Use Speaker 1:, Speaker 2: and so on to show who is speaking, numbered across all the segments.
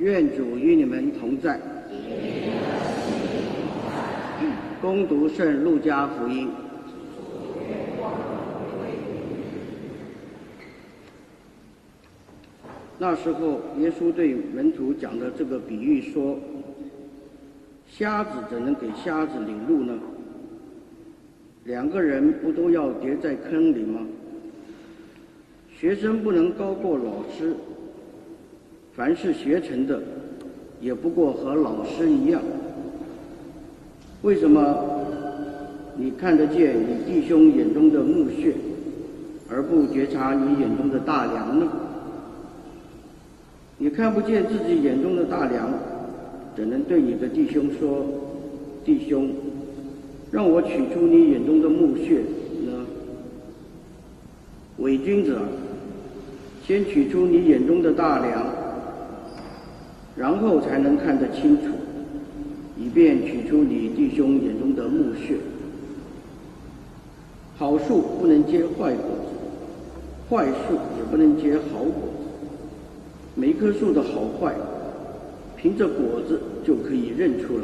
Speaker 1: 愿主与你们同在。恭读圣路加福音。那时候，耶稣对门徒讲的这个比喻说：瞎子怎能给瞎子领路呢？两个人不都要跌在坑里吗？学生不能高过老师，凡是学成的，也不过和老师一样。为什么你看得见你弟兄眼中的木屑，而不觉察你眼中的大梁呢？你看不见自己眼中的大梁，怎能对你的弟兄说：弟兄，让我取出你眼中的木屑呢？伪君子啊，先取出你眼中的大梁，然后才能看得清楚，以便取出你弟兄眼中的木屑。好树不能结坏果子，坏树也不能结好果子。每一棵树的好坏，凭着果子就可以认出来。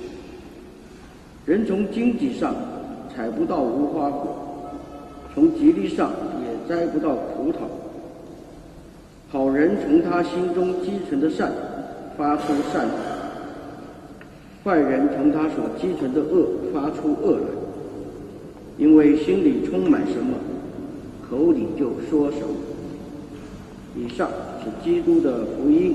Speaker 1: 人从荆棘上采不到无花果，从棘藜上也摘不到葡萄。好人从他心中积存的善发出善来，坏人从他所积存的恶发出恶来。因为心里充满什么，口里就说什么。以上是基督的福音。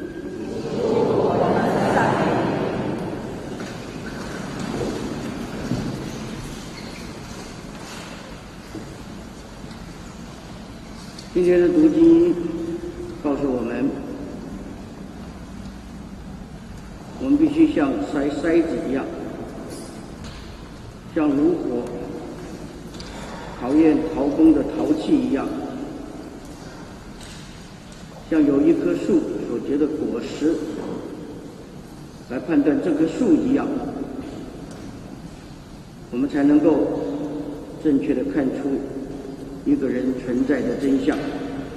Speaker 1: 今天的读经告诉我们，我们必须像筛子一样，像炉火考验陶工的陶器一样，像有一棵树所结的果实来判断这棵树一样，我们才能够正确的看出一个人存在的真相。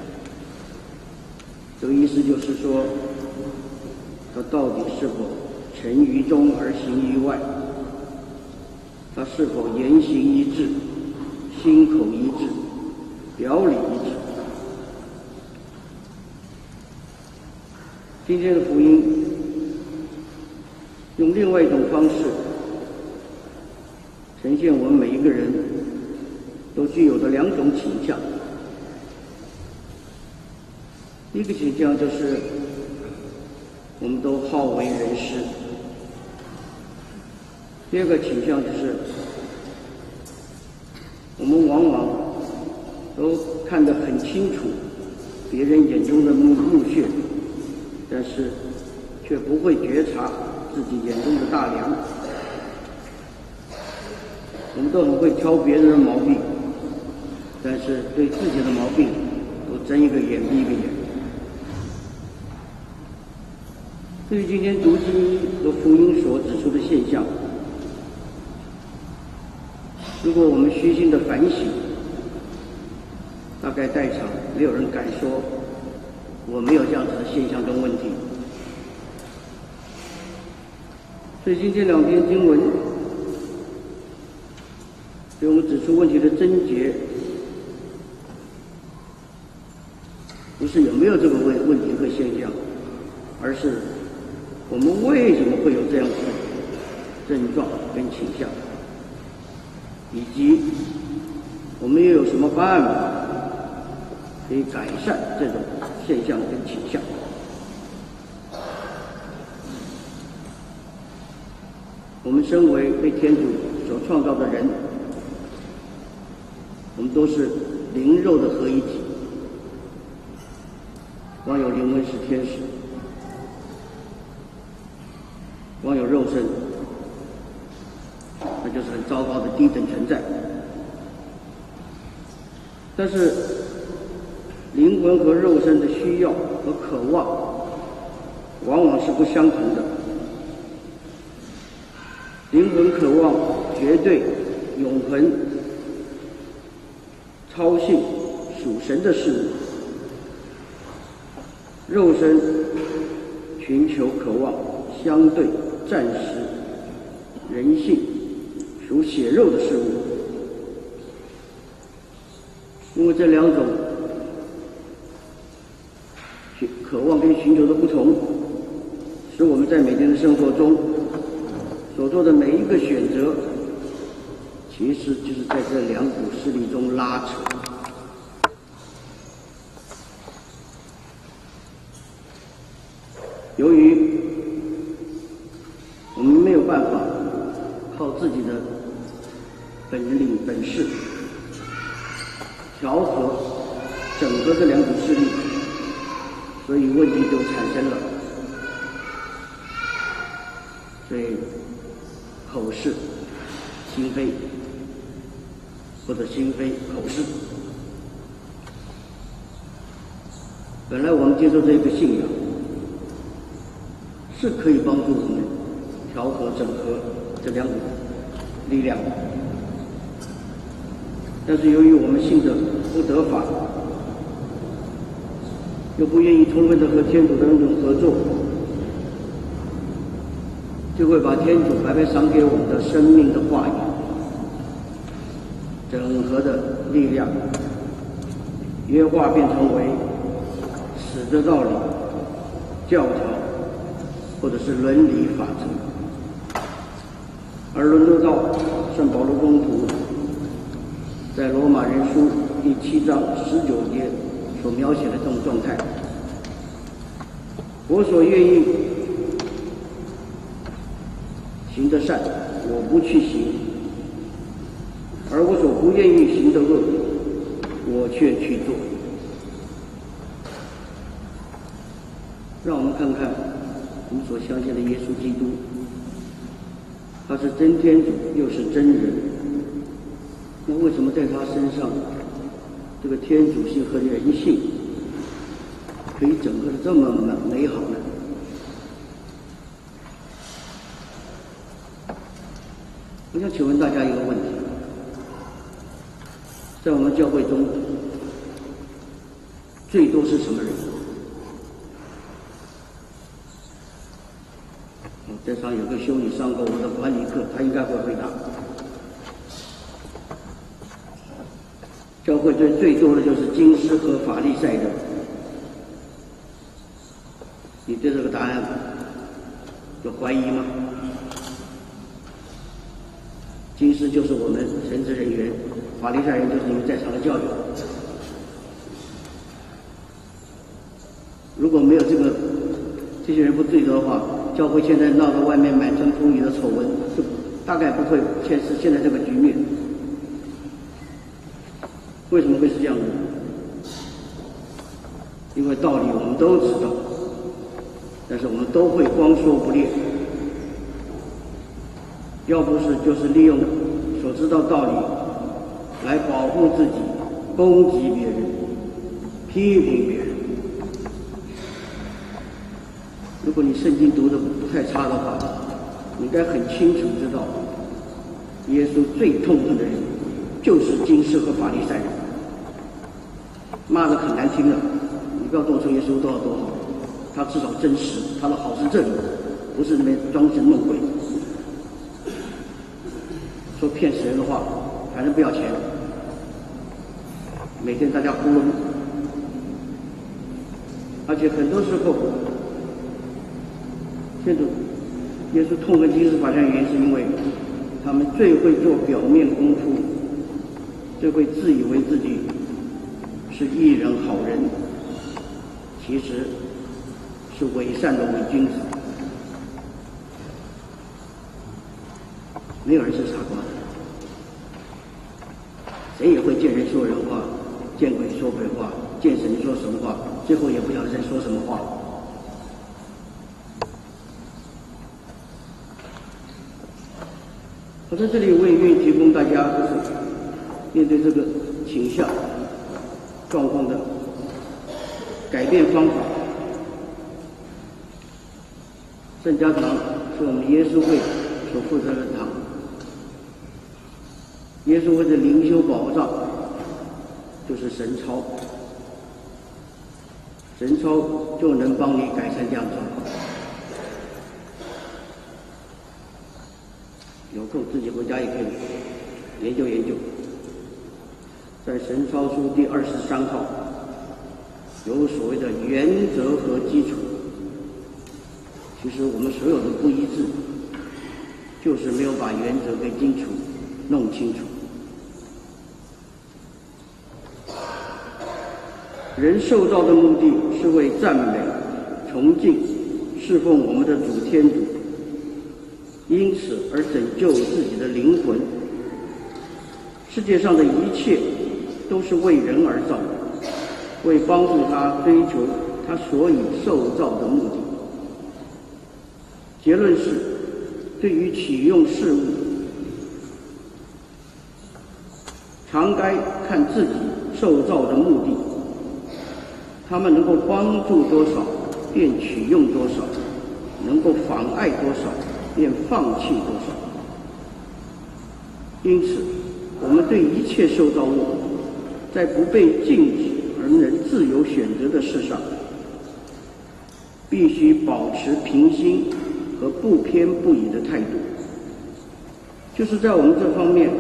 Speaker 1: 这个意思就是说，他到底是否诚于中而行于外，他是否言行一致，心口一致，表里一致。今天的福音用另外一种方式呈现我们每一个人都具有的两种倾向。一个倾向就是我们都好为人师，第二个倾向就是我们往往都看得很清楚别人眼中的木屑，但是却不会觉察自己眼中的大梁。我们都很会挑别人的毛病，但是对自己的毛病都睁一个眼闭一个眼。对于今天读经和福音所指出的现象，如果我们虚心的反省，大概在场没有人敢说我没有这样子的现象跟问题。所以今天两篇经文给我们指出问题的症结，不是有没有这个问题和现象，而是我们为什么会有这样子的症状跟倾向，以及我们又有什么办法可以改善这种现象跟倾向。我们身为被天主所创造的人，我们都是灵肉的合一体，光有灵魂是天使，光有肉身那就是很糟糕的低等存在。但是灵魂和肉身的需要和渴望往往是不相同的。灵魂渴望绝对、永恒、超性、属神的事物，肉身寻求、渴望相对、暂时、人性、属血肉的事物。因为这两种渴望跟寻求的不同，使我们在每天的生活中所做的每一个选择，其实就是在这两股势力中拉扯。由于我们没有办法靠自己的本领本事调和整个这两股势力，所以问题就产生了。所以口是心非，或者心非口是。本来我们接受这个信仰是可以帮助我们调和整合这两股力量，但是由于我们信的不得法，又不愿意充分的和天主的那种合作，就会把天主白白赏给我们的生命的话语、整合的力量约化变成为死的道理、教条或者是伦理法则。而论论到圣保罗宗徒在罗马人书第7章19节所描写的这种状态，我所愿意行的善，我不去行；而我所不愿意行的恶，我却去做。让我们看看我们所相信的耶稣基督，他是真天主，又是真人。那为什么在他身上，这个天主性和人性可以整合的这么美好呢？我想请问大家一个问题：在我们教会中，最多是什么人？在上有个修女上过我的管理课，她应该会回答。教会最多的就是经师和法利赛人。你对这个答案有怀疑吗？经师就是我们神职人员，法利赛人就是你们在场的教友。如果没有这些人不对的话，教会现在闹得外面满城风雨的丑闻，就大概不会现在这个局面。为什么会是这样呢？因为道理我们都知道，但是我们都会光说不练。要不是就是利用所知道道理来保护自己，攻击别人，批评别人。如果你圣经读得不太差的话，你应该很清楚知道，耶稣最痛恨的人就是经师和法利赛人，骂得很难听的。你不要跟我说耶稣多好，他至少真实，他的好是这里，不是那边装神弄鬼。说骗死人的话，反正不要钱，每天大家呼噜，而且很多时候，天主耶稣痛恨经师法利赛人，原因是因为他们最会做表面功夫，最会自以为自己是义人好人，其实是伪善的伪君子。没有人是傻瓜，谁也会见人说人话，见鬼说鬼话，见神说神话，最后也不晓得在说什么话。我在这里我也愿意提供大家，就是面对这个倾向状况的改变方法。圣家堂是我们耶稣会所负责的堂，耶稣会的灵修宝藏就是神操，神操就能帮你改善这样的状况。 空自己回家也可以研究研究。在神操书第23号有所谓的原则和基础。其实我们所有的不一致，就是没有把原则给清楚弄清楚。人受造的目的是为赞美、崇敬、侍奉我们的主天主，因此而拯救自己的灵魂。世界上的一切都是为人而造的，为帮助他追求他所以受造的目的。结论是，对于启用事物，常该看自己受造的目的，他们能够帮助多少，便启用多少；能够妨碍多少，便放弃多少。因此，我们对一切受造物，在不被禁止而能自由选择的事上，必须保持平心和不偏不倚的态度。就是在我们这方面，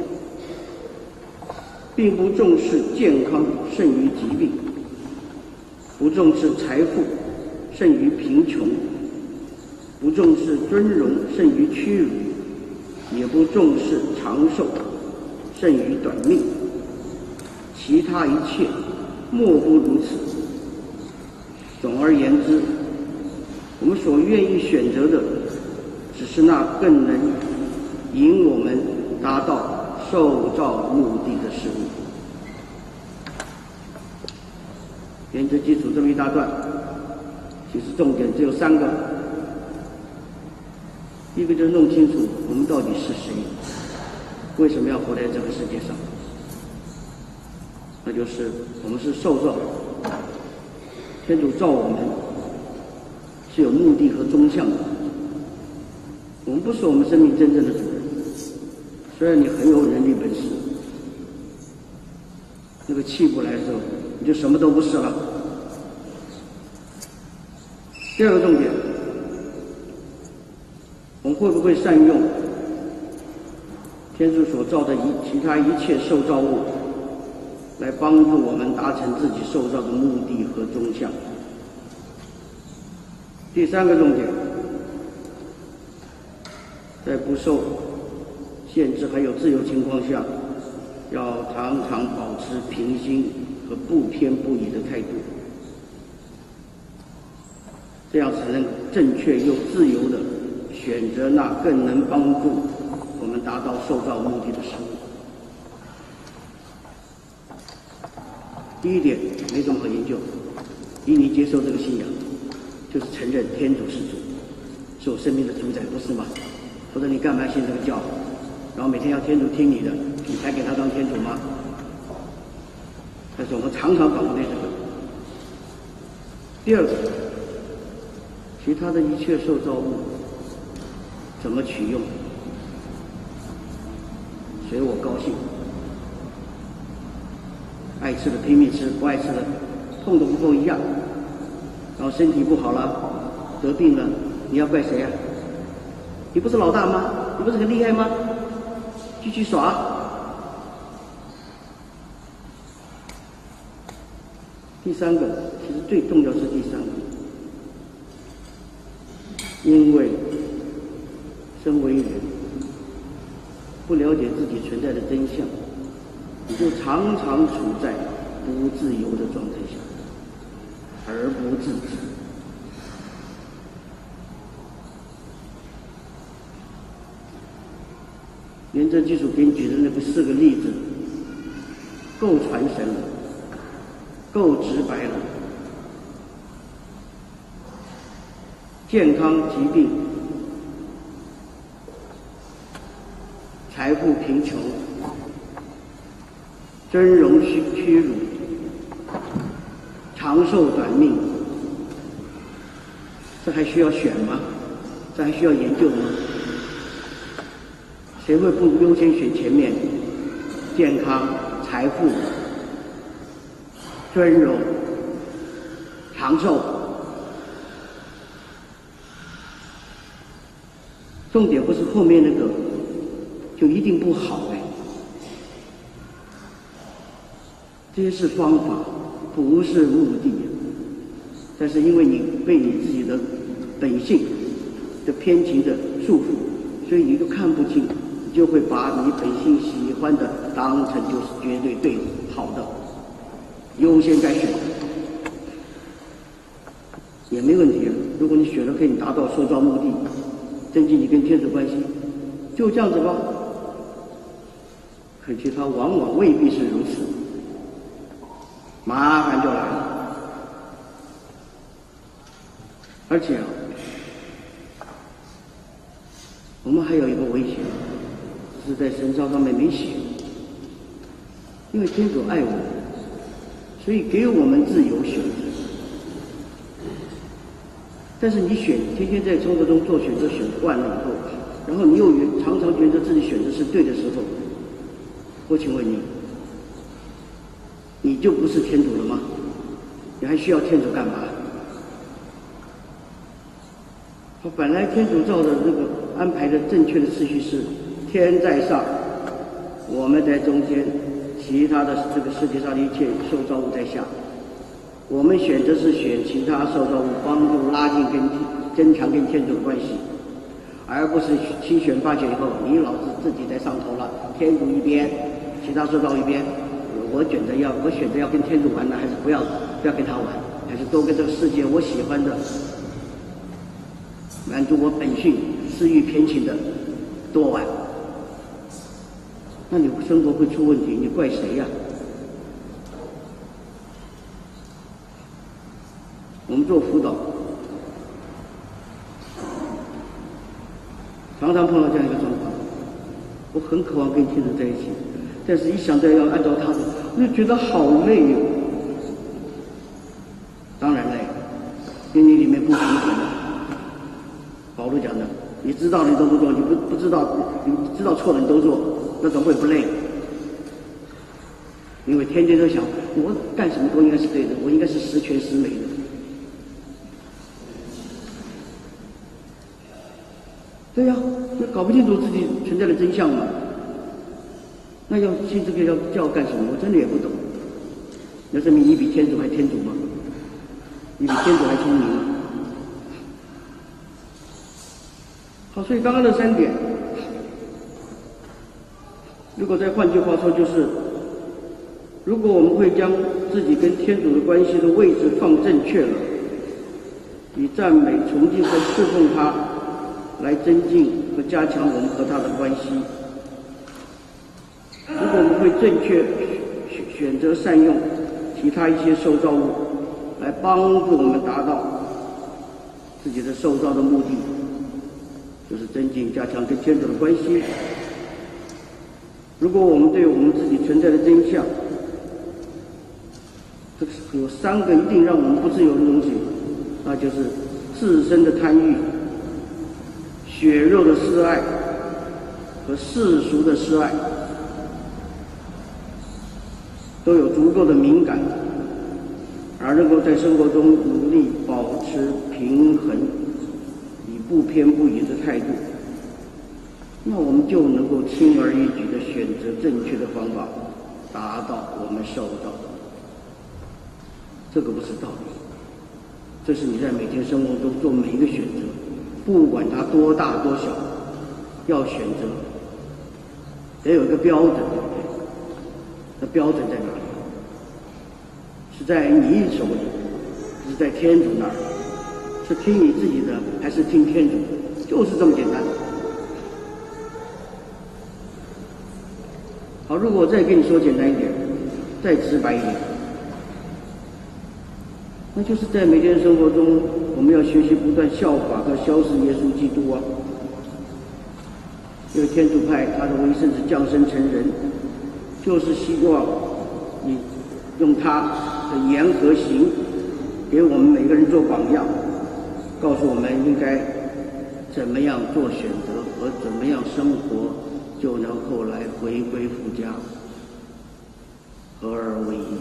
Speaker 1: 并不重视健康胜于疾病，不重视财富胜于贫穷，不重视尊荣胜于屈辱，也不重视长寿胜于短命，其他一切莫不如此。总而言之，我们所愿意选择的，只是那更能引我们达到受造目的的事物。原则基础这么一大段，其实重点只有3个。一个就是弄清楚我们到底是谁，为什么要活在这个世界上。那就是我们是受造，天主造我们是有目的和终向的。我们不是我们生命真正的主人，虽然你很有能力本事，那个气不来的时候，你就什么都不是了。第二个重点，我们会不会善用天主所造的其他一切受造物，来帮助我们达成自己受造的目的和终向？第3个重点，在不受限制还有自由情况下，要常常保持平心和不偏不倚的态度，这样才能正确又自由地选择那更能帮助我们达到受造目的的事物。第一点没什么可研究，以你接受这个信仰，就是承认天主是主，是我生命的主宰，不是吗？否则你干嘛信这个教？然后每天要天主听你的，你才给他当天主吗？但是我们常常搞不对这个。第二个，其他的一切受造物怎么取用，随我高兴，爱吃的拼命吃，不爱吃的痛都不够一样。然后身体不好了，得病了，你要怪谁啊？你不是老大吗？你不是很厉害吗？继续耍。第3个，其实最重要是第3个，因为身为人，不了解自己存在的真相，你就常常处在不自由的状态下，而不自知。原则基础给你举的那个4个例子，够传神了，够直白了。健康疾病、财富贫穷、尊荣屈辱、长寿短命，这还需要选吗？这还需要研究吗？谁会不优先选前面？健康、财富、尊荣、长寿。重点不是后面那个就一定不好哎。这些是方法，不是目的。但是因为你被你自己的本性的偏情的束缚，所以你都看不清，你就会把你本性喜欢的当成就是绝对对的、好的，优先该选的，也没问题。如果你选了可以达到受造目的，增进你跟天主关系，就这样子吧。可惜它往往未必是如此，麻烦就来了。而且我们还有一个危险，是在神操上面没写，因为天主爱我们，所以给我们自由选择。但是你天天在生活中做选择，选惯了以后，然后你又常常觉得自己选择是对的时候，我请问你，你就不是天主了吗？你还需要天主干嘛？本来天主造的这个安排的正确的次序是天在上，我们在中间，其他的这个世界上的一切受造物在下。我们选择是选其他受造物，帮助拉近增强跟天主的关系，而不是7选8选以后，你老是自己在上头了，天主一边，其他受造物一边。我选择要跟天主玩呢，还是不要跟他玩，还是多跟这个世界我喜欢的。满足我本性私欲偏情的多玩，那你生活会出问题，你怪谁呀？我们做辅导，常常碰到这样一个状况，我很渴望跟天主在一起，但是一想到要按照他的，我就觉得好累哟。当然累，因为你里面不平衡。保罗讲的，你知道你都不做，你不知道，你知道错了你都做，那怎么会不累？因为天天都想，我干什么都应该是对的，我应该是十全十美的。对呀，那搞不清楚自己存在的真相嘛。那要信这个要叫干什么？我真的也不懂。那证明你比天主还天主吗？你比天主还聪明吗？好，所以刚刚的3点，如果再换句话说，就是如果我们会将自己跟天主的关系的位置放正确了，以赞美、崇敬和侍奉他来增进和加强我们和他的关系。如果我们会正确选择善用其他一些受造物来帮助我们达到自己的受造的目的，就是增进加强跟天主的关系。如果我们对我们自己存在的真相，这个有3个一定让我们不自由的东西，那就是自身的贪欲、血肉的嗜爱和世俗的嗜爱，都有足够的敏感，而能够在生活中努力保持平衡，以不偏不倚的态度，那我们就能够轻而易举地选择正确的方法，达到我们受到的。这个不是道理，这是你在每天生活中做每一个选择，不管它多大多小，要选择得有一个标准，对不对？那标准在哪里？是在你手里，是在天主那儿？是听你自己的，还是听天主的？就是这么简单。好，如果我再跟你说简单一点，再直白一点，那就是在每天生活中，我们要学习不断效法和消逝耶稣基督啊。因为天主派他的为圣子降生成人，就是希望你用他的言和行，给我们每个人做榜样，告诉我们应该怎么样做选择和怎么样生活，就能后来回归父家，合而为一。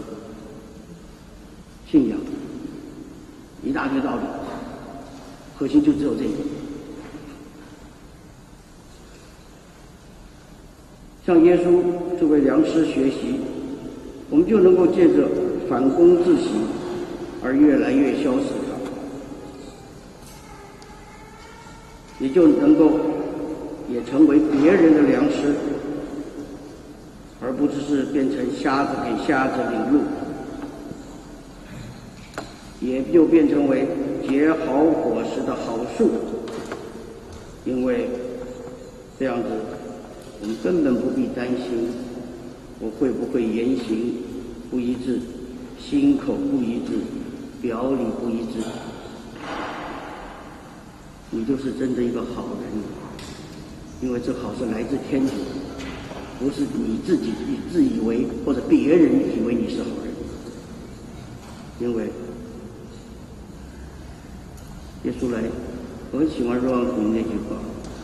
Speaker 1: 信仰一大堆道理，核心就只有这个。 向耶稣这位良师学习，我们就能够借着反躬自省而越来越消失它，也就能够也成为别人的良师，而不只是变成瞎子给瞎子领路，也就变成为结好果实的好树。因为这样子，我们根本不必担心我会不会言行不一致、心口不一致、表里不一致。你就是真的一个好人，因为这好是来自天主，不是你自己自以为或者别人以为你是好人。因为耶稣来，我很喜欢若望福音那句话，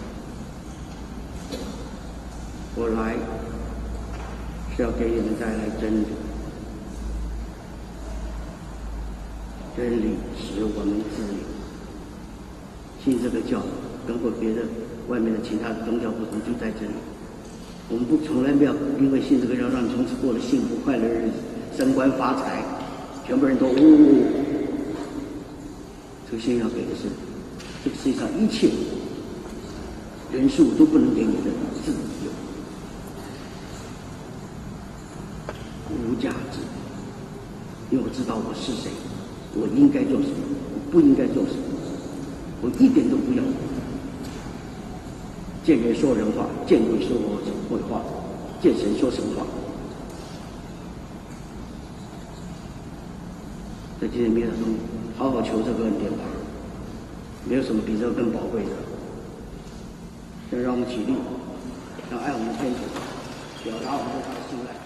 Speaker 1: 我来是要给你们带来真理，真理使我们自由。信这个教跟或别的外面的其他的宗教不同，就在这里。我们从来不要因为信这个教让你从此过了幸福快乐的日子，升官发财，全部人都这个信要给的是这个世界上一切人事物都不能给你的自由，无价值。因为我知道我是谁，我应该做什么，我不应该做什么，我一点都不要见人说人话，见鬼说鬼话，见神说神话。在今天弥撒中，好好求这个恩典吧，没有什么比这个更宝贵的。现在让我们起立，让爱我们的天主表达我们对他的信赖。